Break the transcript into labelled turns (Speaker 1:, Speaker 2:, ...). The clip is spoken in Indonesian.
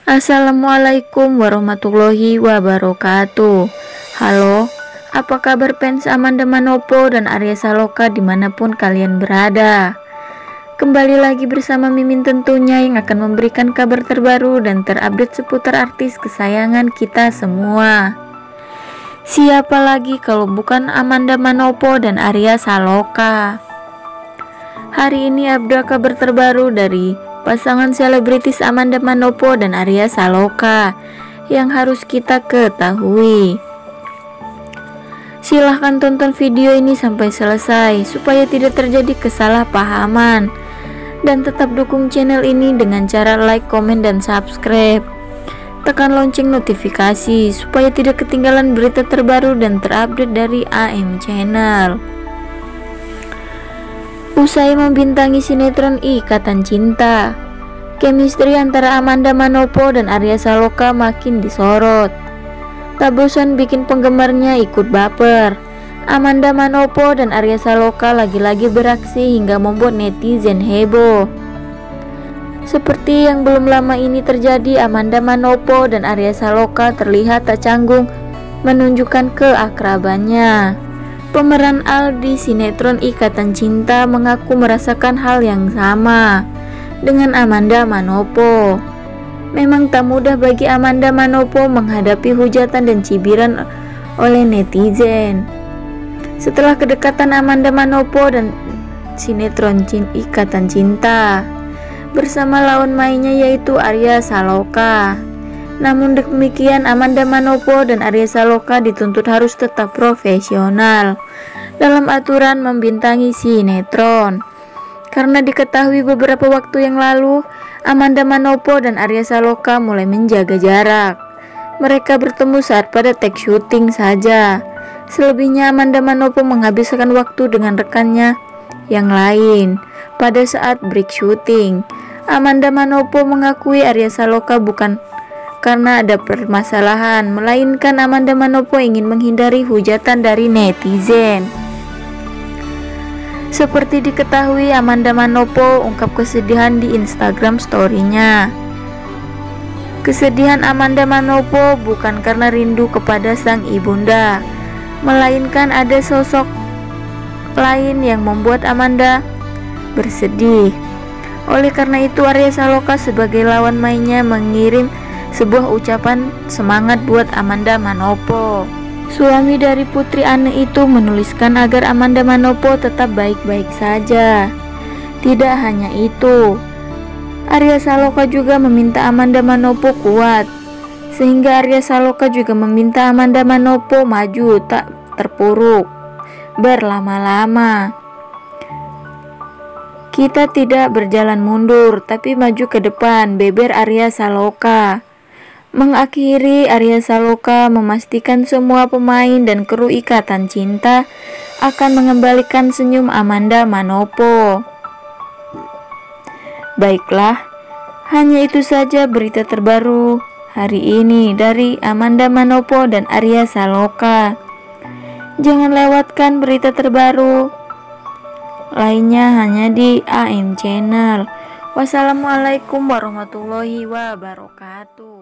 Speaker 1: Assalamualaikum warahmatullahi wabarakatuh. Halo, apa kabar fans Amanda Manopo dan Arya Saloka dimanapun kalian berada? Kembali lagi bersama Mimin tentunya yang akan memberikan kabar terbaru dan terupdate seputar artis kesayangan kita semua. Siapa lagi kalau bukan Amanda Manopo dan Arya Saloka? Hari ini ada kabar terbaru dari pasangan selebritis Amanda Manopo dan Arya Saloka yang harus kita ketahui. Silahkan tonton video ini sampai selesai supaya tidak terjadi kesalahpahaman, dan tetap dukung channel ini dengan cara like, komen, dan subscribe. Tekan lonceng notifikasi supaya tidak ketinggalan berita terbaru dan terupdate dari AM Channel. Usai membintangi sinetron Ikatan Cinta, chemistry antara Amanda Manopo dan Arya Saloka makin disorot. Tak bosan bikin penggemarnya ikut baper. Amanda Manopo dan Arya Saloka lagi-lagi beraksi hingga membuat netizen heboh. Seperti yang belum lama ini terjadi, Amanda Manopo dan Arya Saloka terlihat tak canggung menunjukkan keakrabannya. Pemeran Al di sinetron Ikatan Cinta mengaku merasakan hal yang sama dengan Amanda Manopo. Memang tak mudah bagi Amanda Manopo menghadapi hujatan dan cibiran oleh netizen. Setelah kedekatan Amanda Manopo dan sinetron Ikatan Cinta bersama lawan mainnya yaitu Arya Saloka. Namun demikian, Amanda Manopo dan Arya Saloka dituntut harus tetap profesional dalam aturan membintangi sinetron. Karena diketahui beberapa waktu yang lalu, Amanda Manopo dan Arya Saloka mulai menjaga jarak. Mereka bertemu saat pada take syuting saja. Selebihnya Amanda Manopo menghabiskan waktu dengan rekannya yang lain pada saat break syuting. Amanda Manopo mengakui Arya Saloka bukan karena ada permasalahan, melainkan Amanda Manopo ingin menghindari hujatan dari netizen. Seperti diketahui, Amanda Manopo ungkap kesedihan di Instagram story-nya. Kesedihan Amanda Manopo bukan karena rindu kepada sang ibunda, melainkan ada sosok lain yang membuat Amanda bersedih. Oleh karena itu, Arya Saloka sebagai lawan mainnya mengirim sebuah ucapan semangat buat Amanda Manopo. Suami dari Putri Anne itu menuliskan agar Amanda Manopo tetap baik-baik saja. Tidak hanya itu, Arya Saloka juga meminta Amanda Manopo kuat, sehingga Arya Saloka juga meminta Amanda Manopo maju tak terpuruk berlama-lama. Kita tidak berjalan mundur, tapi maju ke depan, beber Arya Saloka. Mengakhiri, Arya Saloka memastikan semua pemain dan kru Ikatan Cinta akan mengembalikan senyum Amanda Manopo. Baiklah, hanya itu saja berita terbaru hari ini dari Amanda Manopo dan Arya Saloka. Jangan lewatkan berita terbaru lainnya hanya di AM Channel. Wassalamualaikum warahmatullahi wabarakatuh.